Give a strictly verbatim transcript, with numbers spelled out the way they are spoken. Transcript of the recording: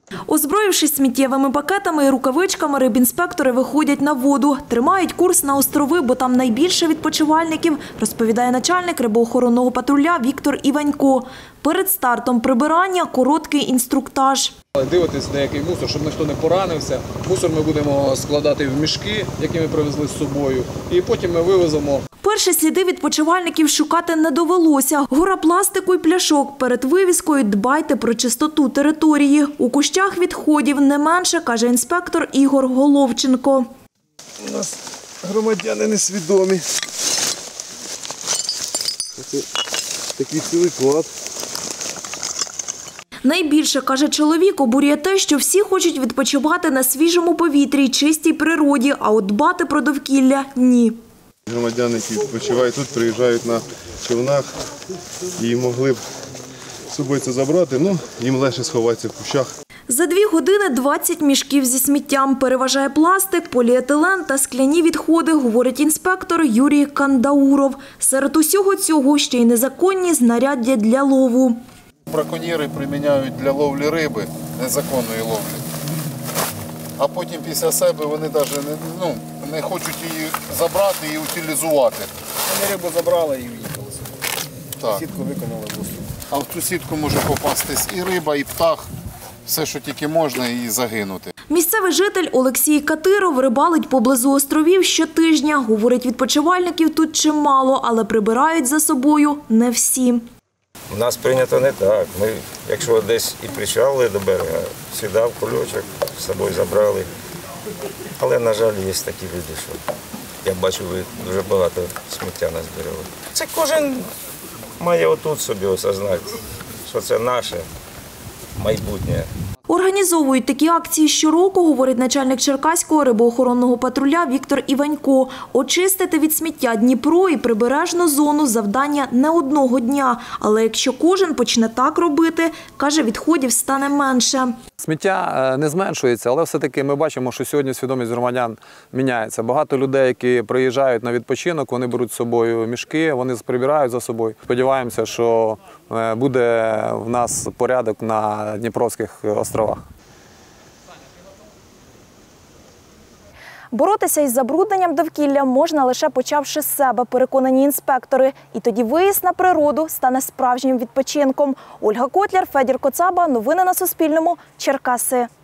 Озброївшись сміттєвими пакетами і рукавичками, рибінспектори виходять на воду. Тримають курс на острови, бо там найбільше відпочивальників, розповідає начальник рибоохоронного патруля Віктор Іванько. Перед стартом прибирання – короткий інструктаж. Дивитись деякий мусор, щоб ніхто не поранився. Мусор ми будемо складати в мішки, які ми привезли з собою, і потім ми вивеземо. Перші сліди відпочивальників шукати не довелося. Гора пластику і пляшок. Перед вивізкою дбайте про чистоту території. У кущах відходів не менше, каже інспектор Ігор Головченко. У нас громадяни несвідомі. Це такий цілий клад. Найбільше, каже чоловік, обурює те, що всі хочуть відпочивати на свіжому повітрі й чистій природі, а от дбати про довкілля – ні. Громадяни, які відпочивають тут, приїжджають на човнах і могли б з собою це забрати, ну їм легше сховатися в кущах. За дві години двадцять мішків зі сміттям. Переважає пластик, поліетилен та скляні відходи, говорить інспектор Юрій Кандауров. Серед усього цього ще й незаконні знаряддя для лову. Браконьєри приміняють для ловлі риби, незаконної ловлі. А потім після себе вони навіть не, ну, не хочуть її забрати і утилізувати. Вони рибу забрали і в'їхали. Так. Сітку виконали в острів. А в цю сітку може попастись і риба, і птах, все, що тільки можна, і загинути. Місцевий житель Олексій Катиров рибалить поблизу островів щотижня. Говорить, відпочивальників тут чимало, але прибирають за собою не всі. У нас прийнято не так. Ми, якщо десь і причалили до берега, сідав кульочок, з собою забрали. Але, на жаль, є такі люди, що я бачу, ви дуже багато сміття назбирали. Це кожен має отут собі осознати, що це наше майбутнє. Організовують такі акції щороку, говорить начальник Черкаського рибоохоронного патруля Віктор Іванько. Очистити від сміття Дніпро і прибережну зону – завдання не одного дня. Але якщо кожен почне так робити, каже, відходів стане менше. Сміття не зменшується, але все-таки ми бачимо, що сьогодні свідомість громадян міняється. Багато людей, які приїжджають на відпочинок, вони беруть з собою мішки, вони прибирають за собою. Сподіваємося, що буде в нас порядок на Дніпровських островах. Боротися із забрудненням довкілля можна лише почавши з себе, переконані інспектори. І тоді виїзд на природу стане справжнім відпочинком. Ольга Котляр, Федір Коцаба. Новини на Суспільному. Черкаси.